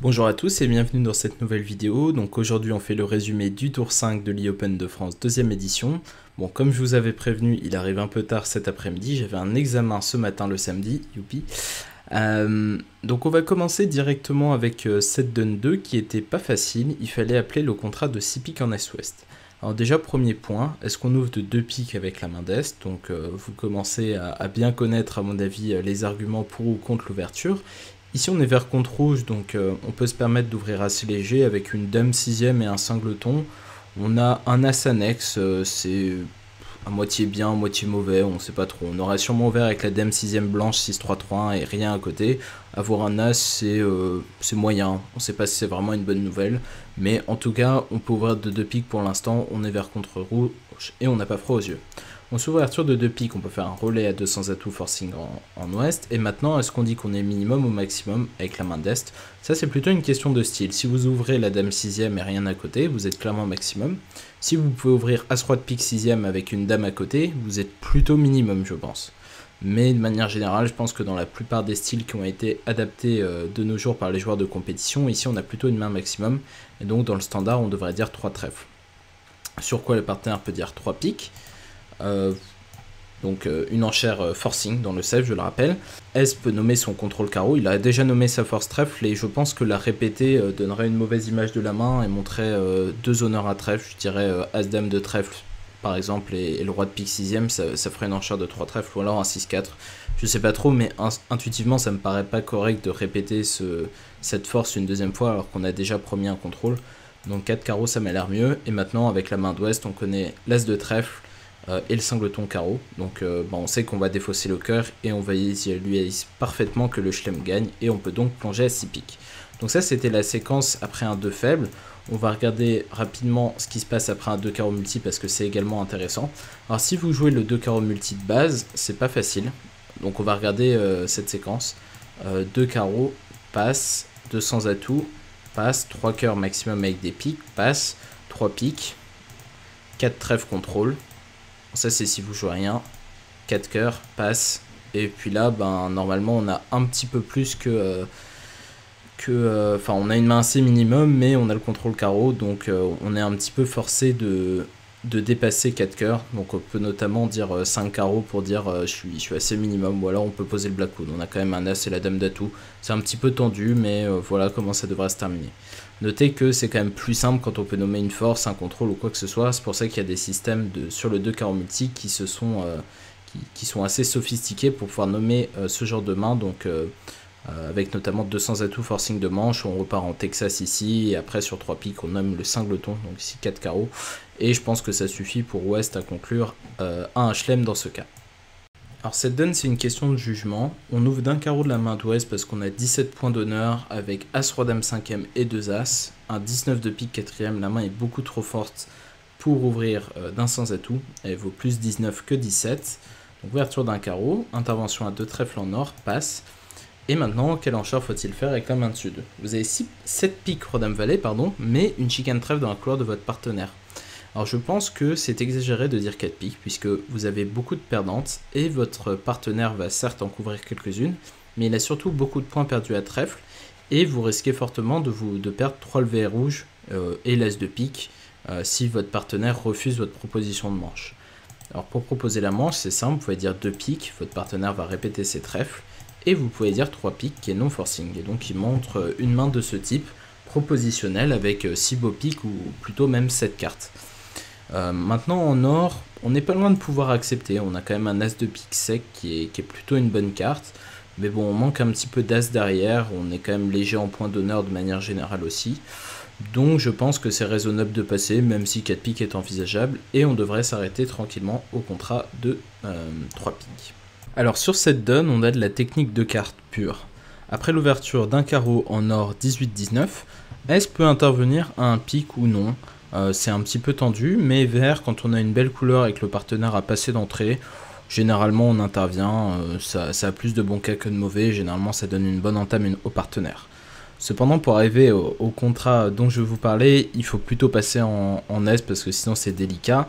Bonjour à tous et bienvenue dans cette nouvelle vidéo. Donc aujourd'hui on fait le résumé du tour 5 de l'e-Open de France 2e édition. Bon, comme je vous avais prévenu, il arrive un peu tard cet après-midi, j'avais un examen ce matin le samedi, youpi. Donc on va commencer directement avec cette Dun 2 qui était pas facile, il fallait appeler le contrat de 6 piques en Est-Ouest. Alors déjà premier point, est-ce qu'on ouvre de 2 piques avec la main d'Est? Donc vous commencez à bien connaître à mon avis les arguments pour ou contre l'ouverture. Ici on est vert contre rouge, donc on peut se permettre d'ouvrir assez léger avec une dame 6ème et un singleton. On a un as annexe, c'est à moitié bien, à moitié mauvais, on sait pas trop. On aurait sûrement ouvert avec la dame 6ème blanche 6-3-3-1 et rien à côté. Avoir un as c'est moyen, on sait pas si c'est vraiment une bonne nouvelle. Mais en tout cas on peut ouvrir de 2 piques pour l'instant, on est vert contre rouge et on n'a pas froid aux yeux. On s'ouverture de 2 piques, on peut faire un relais à 200 atouts forcing en ouest. Et maintenant, est-ce qu'on dit qu'on est minimum ou maximum avec la main d'est? Ça, c'est plutôt une question de style. Si vous ouvrez la dame 6ème et rien à côté, vous êtes clairement maximum. Si vous pouvez ouvrir as-roi de pique 6ème avec une dame à côté, vous êtes plutôt minimum, je pense. Mais de manière générale, je pense que dans la plupart des styles qui ont été adaptés de nos jours par les joueurs de compétition, ici on a plutôt une main maximum. Et donc dans le standard, on devrait dire 3 trèfles. Sur quoi le partenaire peut dire 3 piques. Donc une enchère forcing dans le save, je le rappelle. S peut nommer son contrôle carreau, il a déjà nommé sa force trèfle et je pense que la répéter donnerait une mauvaise image de la main et montrerait 2 honneurs à trèfle, je dirais as-dame de trèfle par exemple et le roi de pique 6ème, ça ferait une enchère de 3 trèfles ou alors un 6-4. Je sais pas trop, mais intuitivement ça me paraît pas correct de répéter cette force une deuxième fois alors qu'on a déjà promis un contrôle. Donc 4 carreaux ça m'a l'air mieux, et maintenant avec la main d'ouest on connaît l'as de trèfle et le singleton carreau, donc on sait qu'on va défausser le cœur et on va lui parfaitement que le chelem gagne et on peut donc plonger à 6 piques. Donc ça c'était la séquence après un 2 faible. On va regarder rapidement ce qui se passe après un 2 carreau multi parce que c'est également intéressant. Alors si vous jouez le 2 carreau multi de base, c'est pas facile, donc on va regarder cette séquence. 2 carreaux, passe, 200 atouts, passe, 3 cœurs maximum avec des piques, passe, 3 piques, 4 trèfles contrôle. Ça c'est si vous jouez rien, 4 cœurs, passe, et puis là normalement on a un petit peu plus enfin on a une main assez minimum mais on a le contrôle carreau, donc on est un petit peu forcé de dépasser 4 cœurs, donc on peut notamment dire 5 carreaux pour dire je suis assez minimum, ou alors on peut poser le blackwood, on a quand même un as et la dame d'atout, c'est un petit peu tendu mais voilà comment ça devrait se terminer. Notez que c'est quand même plus simple quand on peut nommer une force, un contrôle ou quoi que ce soit, c'est pour ça qu'il y a des systèmes sur le 2 carreau multi qui sont assez sophistiqués pour pouvoir nommer ce genre de main, donc avec notamment 200 atouts forcing de manche, on repart en Texas ici, et après sur 3 piques on nomme le singleton, donc ici 4 carreaux, et je pense que ça suffit pour Ouest à conclure à un chelem dans ce cas. Alors cette donne c'est une question de jugement, on ouvre d'un carreau de la main d'Ouest parce qu'on a 17 points d'honneur avec As Roi Dame 5ème et 2 As, un 19 de pique 4ème, la main est beaucoup trop forte pour ouvrir d'un sans atout, elle vaut plus 19 que 17, donc ouverture d'un carreau, intervention à 2 trèfles en or, passe, et maintenant quelle enchère faut-il faire avec la main de sud? Vous avez 7 piques Roi Dame Valet, pardon, mais une chicane trèfle dans la couloir de votre partenaire. Alors je pense que c'est exagéré de dire 4 piques puisque vous avez beaucoup de perdantes et votre partenaire va certes en couvrir quelques-unes, mais il a surtout beaucoup de points perdus à trèfle et vous risquez fortement de perdre 3 levées rouges et l'as de pique si votre partenaire refuse votre proposition de manche. Alors pour proposer la manche c'est simple, vous pouvez dire 2 piques, votre partenaire va répéter ses trèfles et vous pouvez dire 3 piques qui est non forcing, et donc il montre une main de ce type propositionnelle avec 6 beaux piques ou plutôt même 7 cartes. Maintenant en or, on n'est pas loin de pouvoir accepter, on a quand même un as de pique sec qui est plutôt une bonne carte, mais bon on manque un petit peu d'as derrière, on est quand même léger en points d'honneur de manière générale aussi, donc je pense que c'est raisonnable de passer, même si 4 piques est envisageable, et on devrait s'arrêter tranquillement au contrat de 3 piques. Alors sur cette donne, on a de la technique de carte pure. Après l'ouverture d'un carreau en or 18-19, est-ce peut intervenir à un pique ou non? C'est un petit peu tendu, mais vert, quand on a une belle couleur et que le partenaire a passé d'entrée, généralement on intervient, ça a plus de bons cas que de mauvais, généralement ça donne une bonne entame au partenaire. Cependant pour arriver au contrat dont je vais vous parler, il faut plutôt passer en Est parce que sinon c'est délicat,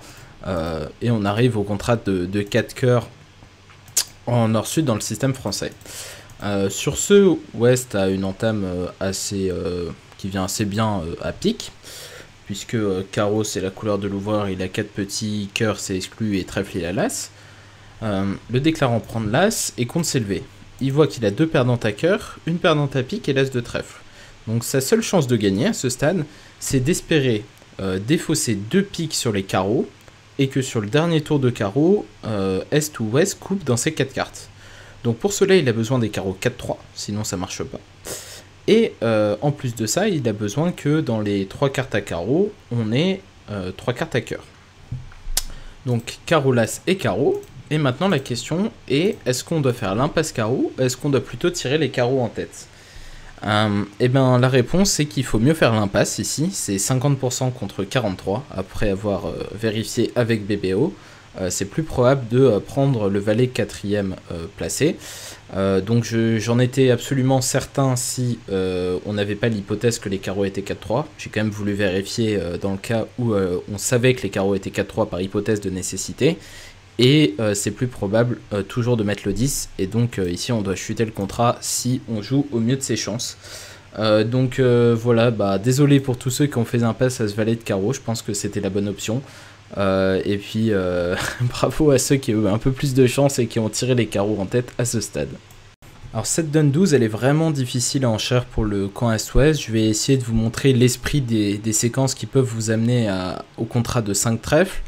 et on arrive au contrat de 4 cœurs en nord-sud dans le système français. Sur ce, Ouest a une entame qui vient assez bien à pique, puisque carreau c'est la couleur de l'ouvreur, il a 4 petits, cœur c'est exclu et trèfle il a l'as. Le déclarant prend l'as et compte s'élever. Il voit qu'il a 2 perdants à cœur, une perdante à pique et l'as de trèfle. Donc sa seule chance de gagner à ce stade, c'est d'espérer défausser 2 piques sur les carreaux, et que sur le dernier tour de carreau, Est ou Ouest coupe dans ses 4 cartes. Donc pour cela, il a besoin des carreaux 4-3, sinon ça marche pas. Et en plus de ça, il a besoin que dans les 3 cartes à carreau, on ait 3 cartes à cœur. Donc carreau, l'as et carreau. Et maintenant la question est, est-ce qu'on doit faire l'impasse carreau, ou est-ce qu'on doit plutôt tirer les carreaux en tête? Et bien la réponse c'est qu'il faut mieux faire l'impasse ici, c'est 50% contre 43, après avoir vérifié avec BBO. C'est plus probable de prendre le valet 4ème placé. Donc j'en étais absolument certain si on n'avait pas l'hypothèse que les carreaux étaient 4-3. J'ai quand même voulu vérifier dans le cas où on savait que les carreaux étaient 4-3 par hypothèse de nécessité. Et c'est plus probable toujours de mettre le 10. Et donc ici on doit chuter le contrat si on joue au mieux de ses chances. Voilà, désolé pour tous ceux qui ont fait impasse à ce valet de carreau. Je pense que c'était la bonne option. Et puis bravo à ceux qui ont eu un peu plus de chance et qui ont tiré les carreaux en tête à ce stade. Alors cette donne 12 elle est vraiment difficile à enchère pour le camp Est-Ouest. Je vais essayer de vous montrer l'esprit des séquences qui peuvent vous amener au contrat de 5 trèfles.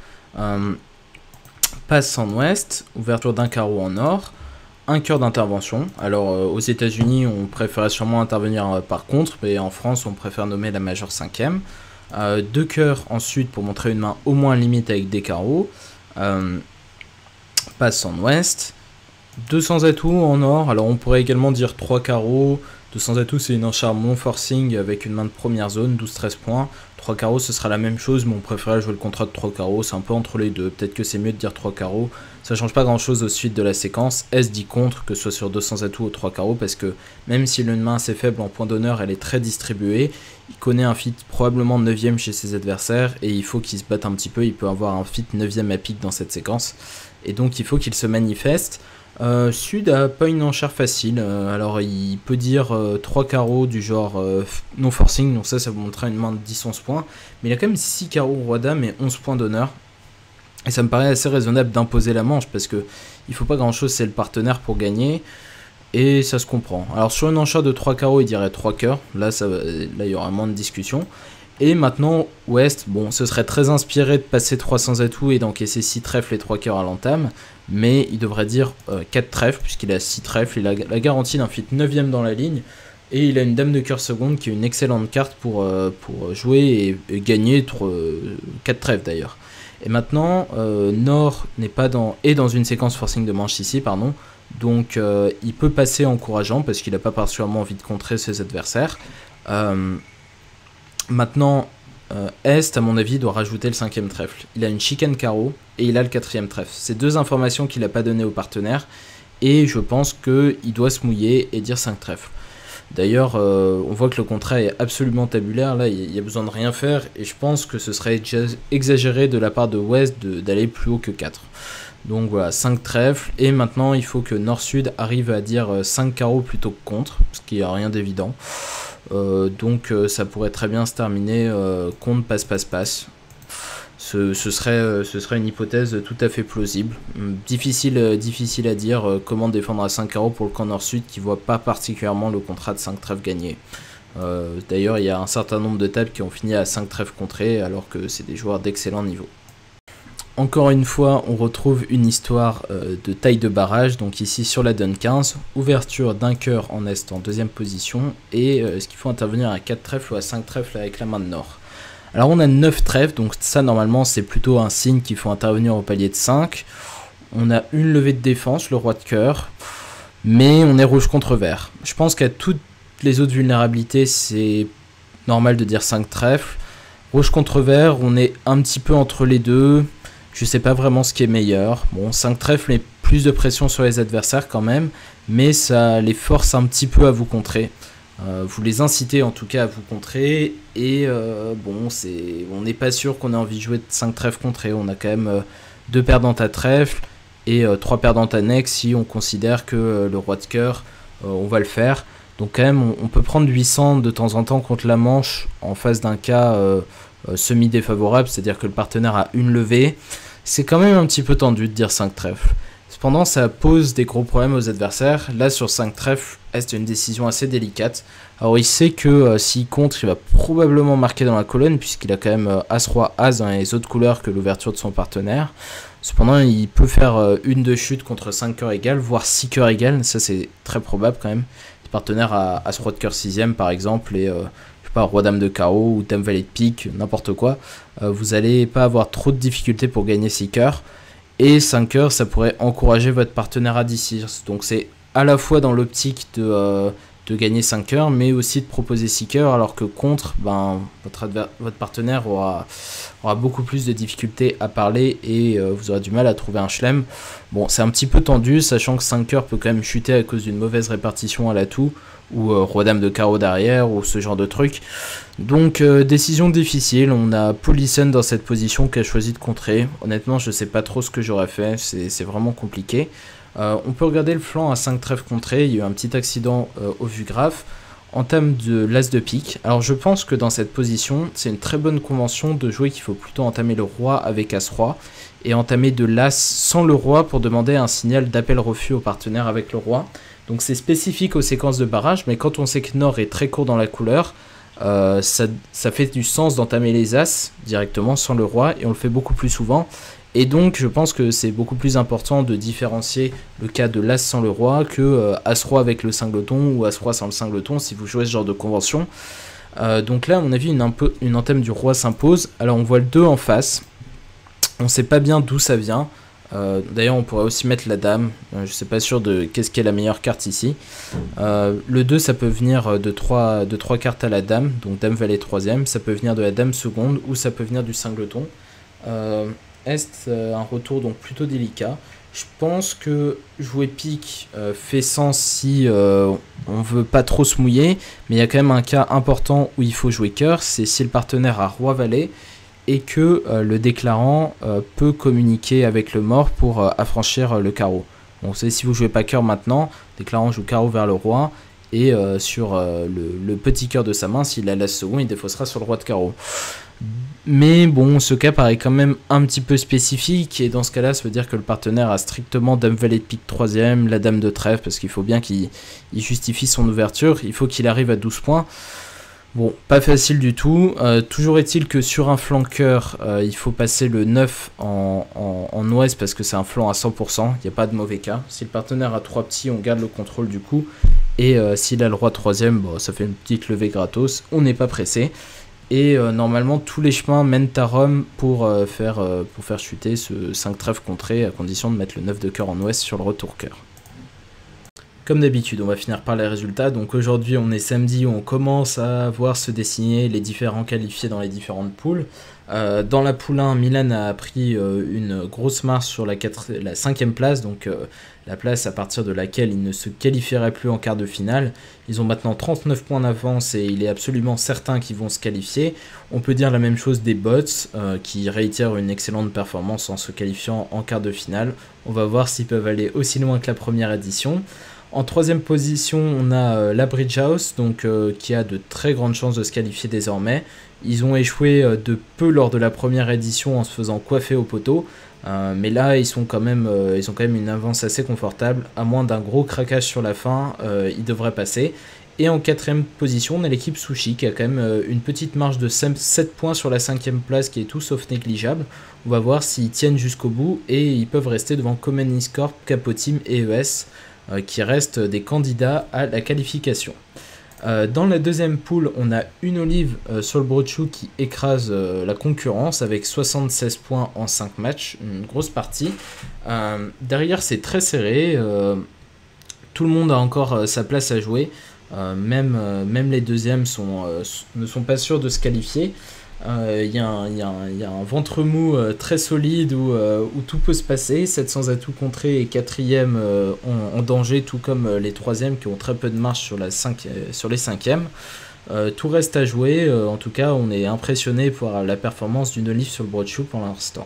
Passe en ouest, ouverture d'un carreau en or, un cœur d'intervention. Alors aux États-Unis on préférait sûrement intervenir par contre, mais en France on préfère nommer la majeure 5ème. 2 cœurs ensuite pour montrer une main au moins limite avec des carreaux. Passe en ouest, 200 atouts en or. Alors on pourrait également dire 3 carreaux. 200 atouts c'est une enchère non forcing avec une main de première zone, 12-13 points. 3 carreaux ce sera la même chose, mais on préférait jouer le contrat de 3 carreaux, c'est un peu entre les deux. Peut-être que c'est mieux de dire 3 carreaux, ça change pas grand chose au suite de la séquence. S dit contre, que ce soit sur 200 atouts ou 3 carreaux, parce que même si une main assez faible en point d'honneur, elle est très distribuée. Il connaît un fit probablement 9ème chez ses adversaires, et il faut qu'il se batte un petit peu, il peut avoir un fit 9ème à pique dans cette séquence. Et donc il faut qu'il se manifeste. Sud a pas une enchère facile, alors il peut dire 3 carreaux du genre non forcing, donc ça vous montrera une main de 10-11 points, mais il a quand même 6 carreaux roi dame et 11 points d'honneur, et ça me paraît assez raisonnable d'imposer la manche, parce que il faut pas grand chose, c'est le partenaire pour gagner, et ça se comprend. Alors sur une enchère de 3 carreaux il dirait 3 cœurs, là il y aura moins de discussion. Et maintenant, Ouest, bon, ce serait très inspiré de passer 300 atouts et d'encaisser 6 trèfles et 3 cœurs à l'entame, mais il devrait dire 4 trèfles, puisqu'il a 6 trèfles, il a la garantie d'un fit 9ème dans la ligne, et il a une dame de cœur seconde qui est une excellente carte pour jouer et gagner 4 trèfles d'ailleurs. Et maintenant, Nord est dans une séquence forcing de manche ici, pardon, donc il peut passer encourageant, parce qu'il n'a pas particulièrement envie de contrer ses adversaires. Maintenant, Est, à mon avis, doit rajouter le 5ème trèfle. Il a une chicane carreau et il a le 4ème trèfle. C'est 2 informations qu'il n'a pas données au partenaire. Et je pense qu'il doit se mouiller et dire 5 trèfles. D'ailleurs, on voit que le contrat est absolument tabulaire. Là, il y a besoin de rien faire. Et je pense que ce serait exagéré de la part de Ouest d'aller plus haut que 4. Donc voilà, 5 trèfles. Et maintenant, il faut que Nord-Sud arrive à dire 5 carreaux plutôt que contre. Ce qui n'a rien d'évident. Donc ça pourrait très bien se terminer contre passe. Ce serait une hypothèse tout à fait plausible. Difficile à dire comment défendre à 5 carreaux pour le camp nord-sud qui voit pas particulièrement le contrat de 5 trèfles gagné. D'ailleurs il y a un certain nombre de tables qui ont fini à 5 trèfles contrés alors que c'est des joueurs d'excellent niveau. Encore une fois, on retrouve une histoire de taille de barrage, donc ici sur la donne 15, ouverture d'un cœur en est en 2ème position, et est-ce qu'il faut intervenir à 4 trèfles ou à 5 trèfles avec la main de nord. Alors on a 9 trèfles, donc ça normalement c'est plutôt un signe qu'il faut intervenir au palier de 5. On a une levée de défense, le roi de cœur, mais on est rouge contre vert. Je pense qu'à toutes les autres vulnérabilités c'est normal de dire 5 trèfles. Rouge contre vert, on est un petit peu entre les deux. Je sais pas vraiment ce qui est meilleur. Bon, 5 trèfles met plus de pression sur les adversaires quand même, mais ça les force un petit peu à vous contrer. Vous les incitez en tout cas à vous contrer, et bon, on n'est pas sûr qu'on ait envie de jouer de 5 trèfles contrés. On a quand même 2 perdantes à trèfle et 3 perdantes annexes si on considère que le roi de cœur on va le faire. Donc quand même, on peut prendre 800 de temps en temps contre la Manche en face d'un cas semi-défavorable, c'est-à-dire que le partenaire a une levée. C'est quand même un petit peu tendu de dire 5 trèfles. Cependant, ça pose des gros problèmes aux adversaires. Là, sur 5 trèfles, c'est une décision assez délicate. Alors, il sait que s'il contre, il va probablement marquer dans la colonne, puisqu'il a quand même As-Roi, As dans les autres couleurs que l'ouverture de son partenaire. Cependant, il peut faire une de chute contre 5 cœurs égales, voire 6 cœurs égales. Ça, c'est très probable quand même. Le partenaire a As-Roi de cœur 6ème, par exemple, et je sais pas, Roi-Dame de carreau ou Dame Valet de pique, n'importe quoi. Vous n'allez pas avoir trop de difficultés pour gagner 6 cœurs. Et 5 cœurs, ça pourrait encourager votre partenaire à D6. Donc c'est à la fois dans l'optique de gagner 5 cœurs, mais aussi de proposer 6 cœurs, alors que contre, votre partenaire aura beaucoup plus de difficultés à parler et vous aurez du mal à trouver un chelem. Bon, c'est un petit peu tendu, sachant que 5 cœurs peut quand même chuter à cause d'une mauvaise répartition à l'atout, ou Roi-Dame de carreau derrière, ou ce genre de truc. Donc, décision difficile. On a Polisson dans cette position qui a choisi de contrer. Honnêtement, je sais pas trop ce que j'aurais fait, c'est vraiment compliqué. On peut regarder le flanc à 5 trèfles contrés. Il y a eu un petit accident au vu graphe. Entame de l'as de pique. Alors, je pense que dans cette position, c'est une très bonne convention de jouer qu'il faut plutôt entamer le roi avec As-Roi et entamer de l'as sans le roi pour demander un signal d'appel-refus au partenaire avec le roi. Donc c'est spécifique aux séquences de barrage, mais quand on sait que Nord est très court dans la couleur, ça fait du sens d'entamer les As directement sans le roi, et on le fait beaucoup plus souvent. Et donc je pense que c'est beaucoup plus important de différencier le cas de l'As sans le roi que As-Roi avec le cingleton ou As-Roi sans le cingleton si vous jouez ce genre de convention. Donc là à mon avis une entame du roi s'impose. Alors on voit le 2 en face, on sait pas bien d'où ça vient. D'ailleurs on pourrait aussi mettre la dame, je sais pas sûr de qu'est-ce qui est la meilleure carte ici. Le 2 ça peut venir de 3 cartes à la dame, donc dame valet 3ème, ça peut venir de la dame seconde ou ça peut venir du cingleton. Un retour donc plutôt délicat. Je pense que jouer pique fait sens si on veut pas trop se mouiller, mais il y a quand même un cas important où il faut jouer cœur, c'est si le partenaire a roi valet et que le déclarant peut communiquer avec le mort pour affranchir le carreau. Donc si vous jouez pas cœur maintenant, le déclarant joue carreau vers le roi, et sur le petit cœur de sa main, s'il a l'as second, il défaussera sur le roi de carreau. Mais bon, ce cas paraît quand même un petit peu spécifique, et dans ce cas-là, ça veut dire que le partenaire a strictement dame valet de pique 3ème, la dame de trèfle, parce qu'il faut bien qu'il justifie son ouverture, il faut qu'il arrive à 12 points. Bon, pas facile du tout. Toujours est-il que sur un flanqueur, il faut passer le 9 en ouest parce que c'est un flanc à 100%, il n'y a pas de mauvais cas. Si le partenaire a 3 petits, on garde le contrôle du coup. Et s'il a le roi 3ème, bon, ça fait une petite levée gratos, on n'est pas pressé. Et normalement, tous les chemins mènent à Rome pour faire chuter ce 5 trèfle contré, à condition de mettre le 9 de cœur en ouest sur le retour cœur. Comme d'habitude, on va finir par les résultats. Donc aujourd'hui, on est samedi, on commence à voir se dessiner les différents qualifiés dans les différentes poules. Dans la poule 1, Milan a pris une grosse marche sur la 5ème place, donc la place à partir de laquelle ils ne se qualifieraient plus en quart de finale. Ils ont maintenant 39 points d'avance et il est absolument certain qu'ils vont se qualifier. On peut dire la même chose des Bots, qui réitèrent une excellente performance en se qualifiant en quart de finale. On va voir s'ils peuvent aller aussi loin que la première édition. En 3ème position, on a la Bridge House, donc, qui a de très grandes chances de se qualifier désormais. Ils ont échoué de peu lors de la première édition en se faisant coiffer au poteau, mais là ils ont quand même une avance assez confortable. À moins d'un gros craquage sur la fin, ils devraient passer. Et en 4ème position, on a l'équipe Sushi qui a quand même une petite marge de 7 points sur la 5ème place qui est tout sauf négligeable. On va voir s'ils tiennent jusqu'au bout et ils peuvent rester devant Common Corp, Capoteam et ES. Qui restent des candidats à la qualification. Dans la 2ème poule, on a une Olive sur le Brochou qui écrase la concurrence avec 76 points en 5 matchs, une grosse partie. Derrière, c'est très serré, tout le monde a encore sa place à jouer, même les deuxièmes ne sont pas sûrs de se qualifier. Il y a un ventre mou très solide où tout peut se passer. 700 atouts contrés et 4ème en danger, tout comme les 3ème qui ont très peu de marge sur les 5ème. Tout reste à jouer. En tout cas, on est impressionné par la performance d'une Olive sur le Broadshoe pour l'instant.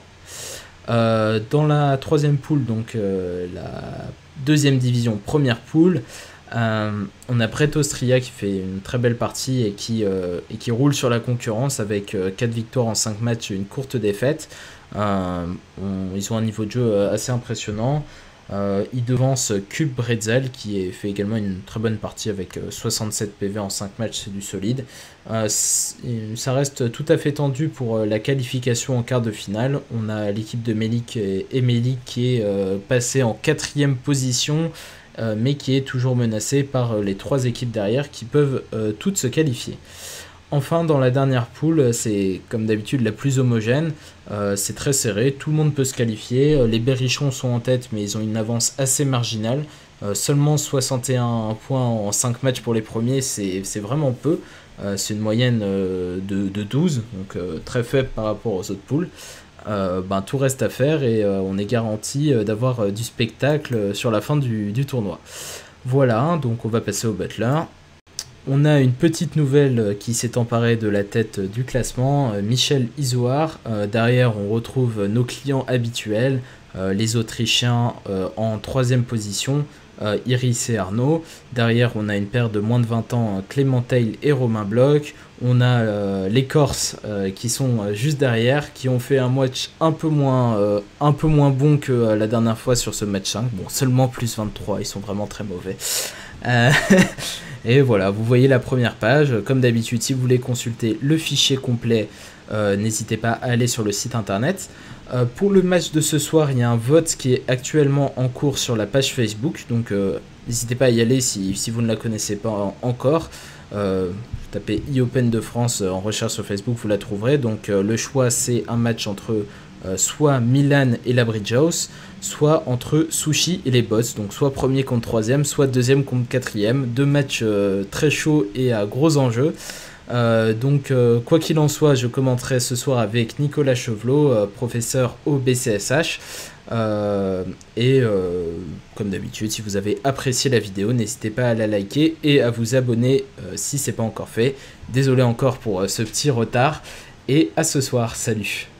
Dans la 3ème poule, donc la 2ème division, première poule, On a Brett Austria qui fait une très belle partie et qui roule sur la concurrence avec 4 victoires en 5 matchs et une courte défaite. Ils ont un niveau de jeu assez impressionnant. Il devance Cube Bretzel qui fait également une très bonne partie avec 67 PV en 5 matchs, c'est du solide. Ça reste tout à fait tendu pour la qualification en quart de finale. On a l'équipe de Melik et Melik qui est passée en 4e position, mais qui est toujours menacée par les 3 équipes derrière qui peuvent toutes se qualifier. Enfin, dans la dernière poule, c'est comme d'habitude la plus homogène, c'est très serré, tout le monde peut se qualifier, les Berrichons sont en tête mais ils ont une avance assez marginale, seulement 61 points en 5 matchs pour les premiers, c'est vraiment peu, c'est une moyenne de 12, donc très faible par rapport aux autres poules. Tout reste à faire et on est garanti d'avoir du spectacle sur la fin du tournoi. Voilà, donc on va passer au Butler. On a une petite nouvelle qui s'est emparée de la tête du classement, Michel Izoard. Derrière, on retrouve nos clients habituels, les Autrichiens en 3e position, Iris et Arnaud. Derrière, on a une paire de moins de 20 ans, Clément Tail et Romain Bloch. On a les Corses qui sont juste derrière, qui ont fait un match un peu moins bon que la dernière fois sur ce match 5. Bon, seulement plus 23, ils sont vraiment très mauvais. Et voilà, vous voyez la première page. Comme d'habitude, si vous voulez consulter le fichier complet, n'hésitez pas à aller sur le site internet. Pour le match de ce soir, il y a un vote qui est actuellement en cours sur la page Facebook. Donc n'hésitez pas à y aller si vous ne la connaissez pas encore. Tapez e-Open de France en recherche sur Facebook, vous la trouverez. Donc le choix, c'est un match entre soit Milan et la Bridge House, soit entre Sushi et les Bots, donc soit premier contre troisième, soit deuxième contre quatrième. 2 matchs très chauds et à gros enjeux. Quoi qu'il en soit, je commenterai ce soir avec Nicolas Chevlot, professeur au BCSH. Comme d'habitude, si vous avez apprécié la vidéo, n'hésitez pas à la liker et à vous abonner si ce n'est pas encore fait. Désolé encore pour ce petit retard et à ce soir, salut.